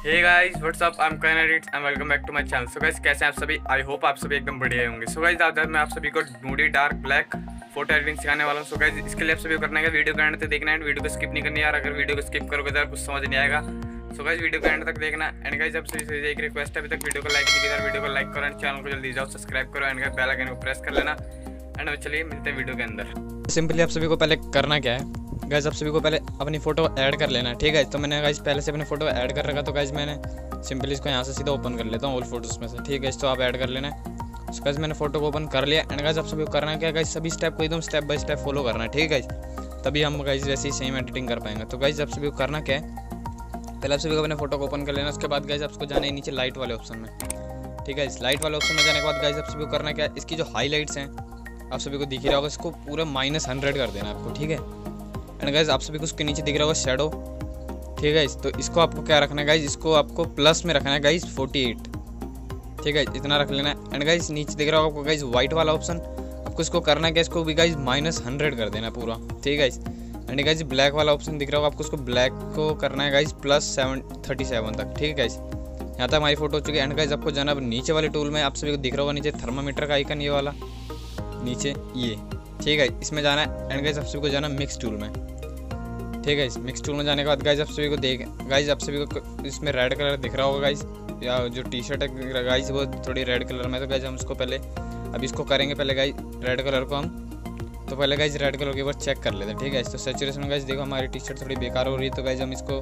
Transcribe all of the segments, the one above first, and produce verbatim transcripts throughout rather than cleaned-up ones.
Hey guys what's up, I am Karan edits and welcome back to my channel. So guys कैसे हैं आप सभी? I hope आप सभी एकदम बढ़िया होंगे। सो गाइस आज मैं आप सभी को नूडी डार्क ब्लैक फोटो एडिटिंग सिखाने वाला हूं। सो गाइस इसके लिए आप सभी को करना है वीडियो का एंड तक देखना है, वीडियो को स्किप नहीं करनी यार। अगर वीडियो को स्किप करोगे तो कुछ समझ नहीं आएगा। सो गाइस वीडियो को एंड तक देखना। एंड गाइस आप सभी से एक रिक्वेस्ट है, अभी तक वीडियो को लाइक नहीं किया, वीडियो को लाइक करो एंड चैनल को जल्दी जाओ सब्सक्राइब करो एंड बेल आइकन को प्रेस कर लेना। एंड चलिए मिलते हैं वीडियो के अंदर। सिंपली आप सभी को पहले करना क्या है गाइस, आप सभी को पहले अपनी फ़ोटो ऐड कर लेना है। ठीक है, तो मैंने गाइस पहले से अपनी फ़ोटो ऐड कर रखा, तो गाइस मैंने सिंपली इसको यहाँ से सीधा ओपन कर लेता हूँ ऑल फोटोज़ में से। ठीक है, तो आप ऐड कर लेना है। तो गाइस मैंने फ़ोटो को ओपन कर लिया। एंड गाइस आप सभी को करना क्या गाइस, सभी स्टेप को एकदम स्टेप बाय स्टेप फॉलो करना है। ठीक है, तभी हम गाइस वैसे ही सेम एडिटिंग कर पाएंगे। तो गाइस आप सभी को करना क्या है, पहले आप सभी को अपने फोटो को ओपन कर लेना। उसके बाद गाइस आपको जाना है नीचे लाइट वाले ऑप्शन में। ठीक है, इस लाइट वाले ऑप्शन में जाने के बाद गाइस आप सभी को करना क्या है, इसकी जो हाईलाइट्स हैं आप सभी को दिख ही रहा होगा, इसको पूरा माइनस हंड्रेड कर देना आपको। ठीक है, एंड गाइस आप सभी को उसके नीचे दिख रहा होगा शेडो। ठीक है, तो इसको आपको क्या रखना है गाइस, इसको आपको प्लस में रखना है गाइस फोर्टी एट। ठीक है, इतना रख लेना है। एंड गाइस नीचे दिख रहा होगा आपको गाइस वाइट वाला ऑप्शन, आपको इसको करना है क्या, इसको भी गाइस माइनस हंड्रेड कर देना पूरा। ठीक है, एंड गाइस ब्लैक वाला ऑप्शन दिख रहा होगा आपको, उसको ब्लैक को करना है guys plus seven thirty seven तक। ठीक है गाइस, यहाँ तक हमारी फोटो हो चुकी है। एंड गाइस आपको जाना अब नीचे वाले टूल में, आप सभी को दिख रहा होगा नीचे थर्मामीटर का आइकन, ये वाला नीचे ये। ठीक है, इसमें जाना है। एंड गाइस आप सभी को जाना मिक्स टूल में। ठीक है, इस मिक्स टूल में जाने के बाद गाइस आप सभी को देख गाइस आप सभी को इसमें रेड कलर दिख रहा होगा गाइस, या जो टी शर्ट है गाइस वो थोड़ी रेड कलर में। तो गाइस हम इसको पहले अब इसको करेंगे पहले गाइस रेड कलर को हम, तो पहले गाइस रेड कलर के ऊपर चेक कर लेते हैं। ठीक है, तो सैचुरेशन में गाइस देखो हमारी टी शर्ट थोड़ी बेकार हो रही है, तो गाइस हम इसको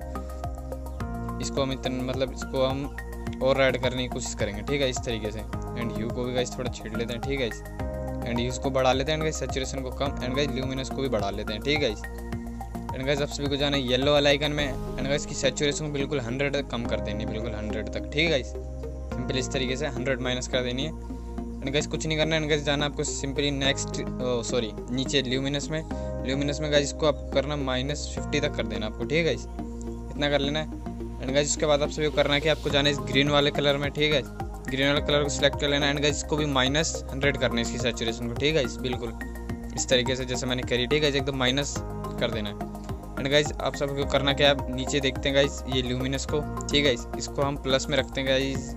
इसको हम इतना मतलब इसको हम और रेड करने की कोशिश करेंगे। ठीक है, इस तरीके से। एंड ह्यू को भी गाइस थोड़ा छेड़ लेते हैं। ठीक है, एंड ह्यूज को बढ़ा लेते हैं। एंड गाइस सैचुरेशन को कम, एंड गाइस ल्यूमिनस को भी बढ़ा लेते हैं। ठीक है, एंड गाइस आप सभी को जाना है येलो वाला आइकन में। एंड गाइस की सैचुरेशन को बिल्कुल हंड्रेड तक कम कर देनी है, बिल्कुल हंड्रेड तक। ठीक है गाइस, सिंपल इस तरीके से हंड्रेड माइनस कर देनी है। एंड गाइस कुछ नहीं करना है। एंड गाइस जाना आपको सिंपली नेक्स्ट सॉरी नीचे ल्यूमिनस में ल्यूमिनस में गाइस इसको आप करना माइनस फिफ्टी तक कर देना आपको। ठीक है गाइस, इतना कर लेना है। एंड गाइस उसके बाद आप सभी को करना है कि आपको जाना है इस ग्रीन वाले कलर में। ठीक है, ग्रीन वाले कलर को सिलेक्ट कर लेना। एंड गाइस इसको भी माइनस हंड्रेड करना है इसकी सैचुरेशन को। ठीक है, इस बिल्कुल इस तरीके से जैसे मैंने करी। ठीक है, एकदम माइनस कर देना है। एंड गाइस आप सबको करना क्या है, आप नीचे देखते हैं गाइस ये ल्यूमिनस को। ठीक है, इसको हम प्लस में रखते हैं गाइस,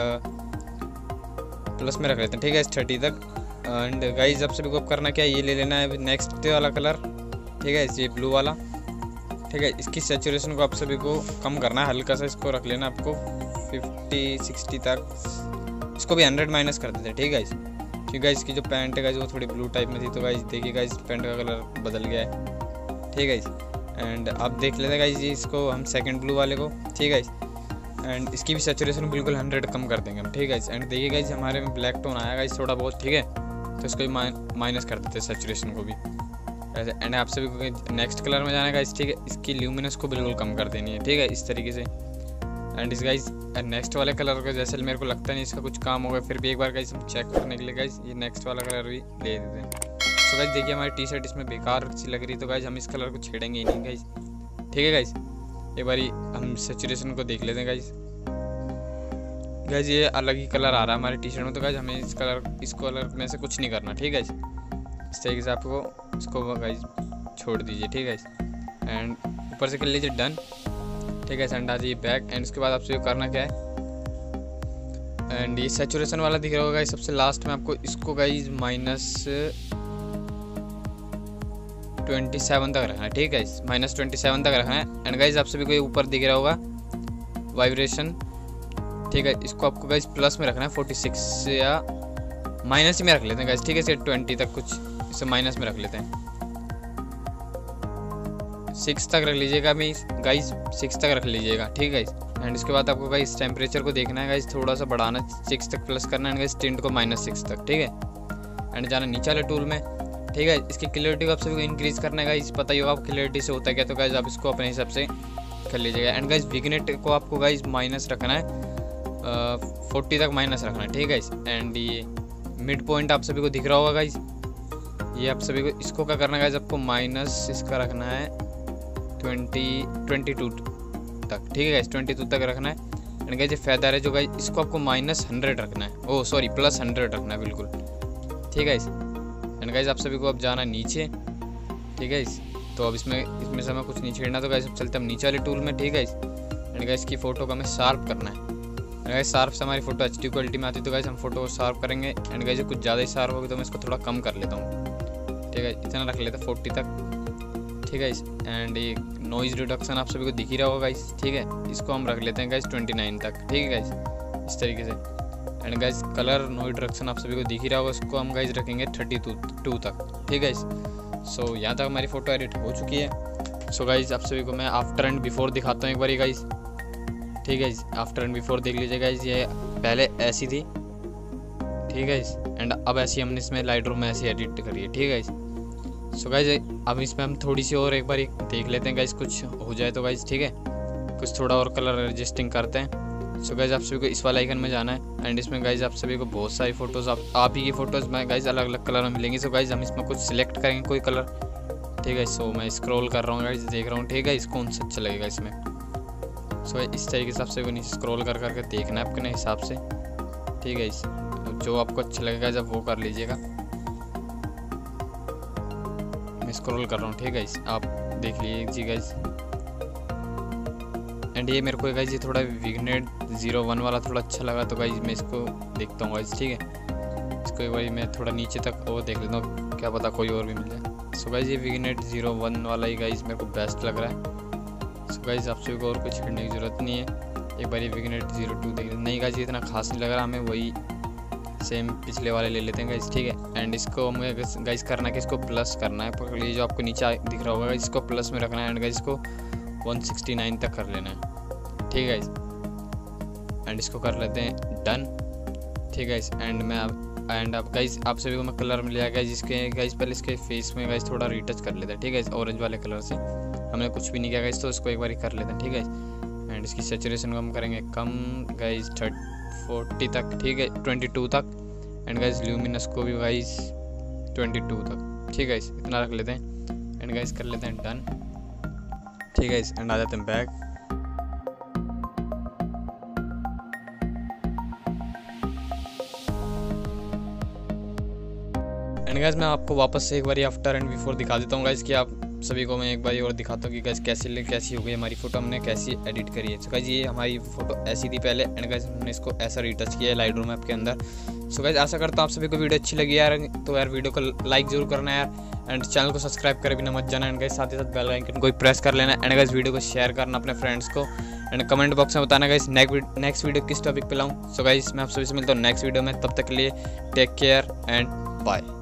प्लस में रख लेते हैं। ठीक है, इस थर्टी तक। एंड गाइस आप सभी को करना क्या है, ये ले लेना है नेक्स्ट वाला कलर। ठीक है, ये ब्लू वाला। ठीक है, इसकी सैचुरेशन को आप सभी को कम करना है, हल्का सा इसको रख लेना आपको फिफ्टी सिक्सटी तक। इसको भी हंड्रेड माइनस कर देते हैं। ठीक है, क्योंकि गाइस इसकी जो पैंट है गाइस वो थोड़ी ब्लू टाइप में थी, तो गाइस देखिए गाइस पैंट का कलर बदल गया है। ठीक है, एंड आप देख लेते हैं गाइस जी इसको हम सेकंड ब्लू वाले को। ठीक है, एंड इसकी भी सैचुरेशन बिल्कुल हंड्रेड कम कर देंगे हम। ठीक है, एंड देखिए गाइस हमारे में ब्लैक टोन आया गाइस थोड़ा बहुत। ठीक है, तो इसको भी माइनस कर देते हैं सैचुरेशन को भी ऐसे। एंड आप सभी को नेक्स्ट कलर में जाना है गाइस। ठीक है, इसकी ल्यूमिनस को बिल्कुल कम कर देनी है। ठीक है, इस तरीके से। एंड इस गाइस नेक्स्ट वाले कलर का जैसे मेरे को लगता नहीं इसका कुछ काम होगा, फिर भी एक बार गाइस हम चेक करने के लिए गाइस ये नेक्स्ट वाला कलर भी ले देते हैं। तो गाइस देखिए हमारी टी शर्ट इसमें बेकार सी लग रही, तो गाइस हम इस कलर को छेड़ेंगे ही नहीं गाइस। ठीक है गाइस, एक बारी हम सैचुरेशन को देख लेते हैं गाइस। गाइस ये अलग ही कलर आ रहा है हमारी टी शर्ट में, तो गाइस हमें इस कलर इस कलर में से कुछ नहीं करना। ठीक है, इस तरीके से आपको इसको गाइस छोड़ दीजिए। ठीक है, एंड ऊपर से कर लीजिए डन। ठीक है, एंड आ जाइए बैक। एंड उसके बाद आपसे करना क्या है, एंड ये सैचुरेशन वाला दिख रहा होगा गाइस सबसे लास्ट में, आपको इसको गाइस माइनस ट्वेंटी सेवन तक रखना है। ठीक है, माइनस ट्वेंटी सेवन तक रखना है। एंड गाइस आप सभी को ऊपर दिख रहा होगा वाइब्रेशन। ठीक है, इसको आपको गाइस प्लस में रखना है फोर्टी सिक्स, या माइनस ही में रख लेते हैं गाइस। ठीक है, इसे ट्वेंटी तक कुछ इसे माइनस में रख लेते हैं, सिक्स तक रख लीजिएगा मैं गाइस, सिक्स तक रख लीजिएगा। ठीक है, एंड इसके बाद आपको गाइस टेम्परेचर को देखना है गाइस, थोड़ा सा बढ़ाना, सिक्स तक प्लस करना है गाइस, टिंट को माइनस सिक्स तक। ठीक है, एंड जाना नीचे वाले टूल में। ठीक है, इसकी क्लियरिटी को आप सभी को इंक्रीज करना है गाइस, पता ही होगा आप क्लियरिटी से होता है क्या, तो गाइस आप इसको अपने हिसाब से कर लीजिएगा। एंड गाइस विग्नेट को आपको गाइस माइनस रखना है, फोर्टी तक माइनस रखना है। ठीक है, एंड ये मिड पॉइंट आप सभी को दिख रहा होगा गाइस, ये आप सभी को इसको क्या करना है गाइस, आपको माइनस इसका रखना है ट्वेंटी ट्वेंटी टू तक। ठीक है गाइस, ट्वेंटी टू तक रखना है। एंड गाइस ये फेदर है जो गाइस इसको आपको माइनस हंड्रेड रखना है, ओ सॉरी प्लस हंड्रेड रखना है बिल्कुल। ठीक है, एंड गाइस आप सभी को अब जाना नीचे। ठीक है, तो अब इसमें इसमें से हमें कुछ नहीं छेड़ना, तो गाइस अब चलते हम नीचे वाले टूल में। ठीक है, एंड गाइस की फ़ोटो को हमें शार्प करना है। एंड गाइस शार्प से हमारी फ़ोटो एच डी क्वालिटी में आती है, तो गाइस हम फोटो को शार्प करेंगे। एंड गाइस कुछ ज़्यादा ही शार्प होगी तो मैं इसको थोड़ा कम कर लेता हूँ, ठीक है, इतना रख लेता फोर्टी तक, ठीक है। एंड ये नॉइज़ रिडक्शन आप सभी को दिख ही रहा होगा गाइस, ठीक है, इसको हम रख लेते हैं गाइस ट्वेंटी नाइन तक, ठीक है गाइस, इस तरीके से। And guys colour noise reduction आप सभी को दिख ही रहा होगा, उसको हम गाइस रखेंगे थर्टी टू टू तक, ठीक है गाइस। सो यहाँ तक हमारी फ़ोटो एडिट हो चुकी है। सो गाइस आप सभी को मैं आफ्टर एंड बिफोर दिखाता हूँ एक बार गाइस, ठीक है। आफ्टर एंड बिफोर देख लीजिए गाइस, ये पहले ऐसी थी, ठीक है। एंड अब ऐसी हमने इसमें लाइटरूम में ऐसी एडिट करी है, ठीक है। सो गाइस अब इसमें हम थोड़ी सी और एक बार देख लेते हैं गाइस, कुछ हो जाए तो गाइस, ठीक है, कुछ थोड़ा और कलर एडजस्टिंग करते हैं। सो गाइस आप सभी को इस वाला आइकन में जाना है। एंड इसमें गाइस आप सभी को बहुत सारी फ़ोटोज़ आप आप ही की फ़ोटोज़ में गाइस अलग अलग कलर में मिलेंगी। सो गाइस हम इसमें कुछ सिलेक्ट करेंगे कोई कलर, ठीक है। सो मैं स्क्रॉल कर रहा हूँ गाइस, देख रहा हूँ, ठीक है, इसको कौन सा अच्छा लगेगा इसमें। सो so, इस तरीके से आप सभी को नीचे स्क्रॉल कर करके देखना है अपने हिसाब से, ठीक है। इस जो आपको अच्छा लगेगा जब वो कर लीजिएगा। मैं स्क्रॉल कर रहा हूँ, ठीक है, आप देख लीजिए जी गाइस। एंड ये मेरे को गाइस ये थोड़ा विग्नेट जीरो वन वाला थोड़ा अच्छा लगा, तो गाइस मैं इसको देखता हूँ गाइस, ठीक है। इसको एक बार मैं थोड़ा नीचे तक वो देख लेता हूँ, क्या पता कोई और भी मिल जाए। सो गाइस ये विग्नेट जीरो वन वाला ही गाइस मेरे को बेस्ट लग रहा है। सो गाइस आप सभी को और कुछ करने की ज़रूरत नहीं है। एक बार ये विग्नेट जीरो टू देख नहीं गाइस, ये इतना खास नहीं लग रहा हमें, वही सेम पिछले वाले ले लेते हैं गाइस, ठीक है। एंड इसको हमें गाइस करना है कि इसको प्लस करना है, ये जो आपको नीचे दिख रहा होगा इसको प्लस में रखना है। एंड गाइस इसको वन सिक्सटी नाइन तक कर लेना है, ठीक है गाइस। एंड इसको कर लेते हैं डन, ठीक है गाइस। एंड मैं एंड अब गाइस आप सभी को मैं कलर मिल जाएगा जिसके गाइस पहले इसके फेस में गाइस थोड़ा रिटच कर लेते हैं, ठीक है। ऑरेंज वाले कलर से हमने कुछ भी नहीं किया गाइस, तो इसको एक बार कर लेते हैं, ठीक है। एंड इसकी सैचुरेशन को हम करेंगे कम गाइस थर्ट फोर्टी तक, ठीक है, ट्वेंटी टू तक। एंड गाइस ल्यूमिनस को भी गाइस ट्वेंटी टू तक, ठीक है, इतना रख लेते हैं। एंड गाइस कर लेते हैं डन, ठीक है। एंड आ जाते हैं बैक। एंड गाइस मैं आपको वापस से एक बार आफ्टर एंड बिफोर दिखा देता हूँ गाइस, कि आप सभी को मैं एक बार और दिखाता हूँ कि गाइस कैसी कैसी हो गई हमारी फ़ोटो, हमने कैसी एडिट करी है। तो गाइस ये हमारी फ़ोटो ऐसी थी पहले, एंड गाइस हमने इसको ऐसा रिटच किया है लाइटरूम ऐप के अंदर। सो गाइस आशा करता हूँ आप सभी को वीडियो अच्छी लगी यार, तो यार वीडियो को लाइक जरूर करना यार, एंड चैनल को सब्सक्राइब करे बिना मत जाना। एंड गाइस साथ ही साथ बेल आइकन को प्रेस कर लेना। एंड गाइस वीडियो को शेयर करना अपने फ्रेंड्स को, एंड कमेंट बॉक्स में बताना गाइस नेक्स्ट वीडियो किस टॉपिक पे लाऊँ। सो गाइस मैं आप सभी से मिलता हूँ नेक्स्ट वीडियो में, तब तक के लिए टेक केयर एंड बाय।